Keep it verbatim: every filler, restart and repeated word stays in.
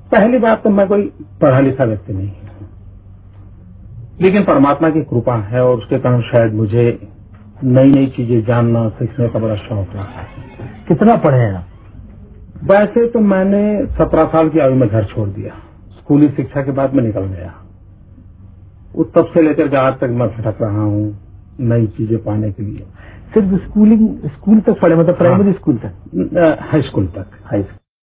पहली बात तो मैं कोई पढ़ा लिखा व्यक्ति नहीं हूँ, लेकिन परमात्मा की कृपा है और उसके कारण शायद मुझे नई नई चीजें जानना सीखने का बड़ा शौक रहा है। कितना पढ़े हैं आप? वैसे तो मैंने सत्रह साल की आयु में घर छोड़ दिया। स्कूली शिक्षा के बाद मैं निकल गया। उस तब से लेकर के आज तक मैं भटक रहा हूँ नई चीजें पाने के लिए। सिर्फ स्कूलिंग स्कूल तक पढ़े, मतलब प्राइमरी स्कूल तक? हाई स्कूल तक। High school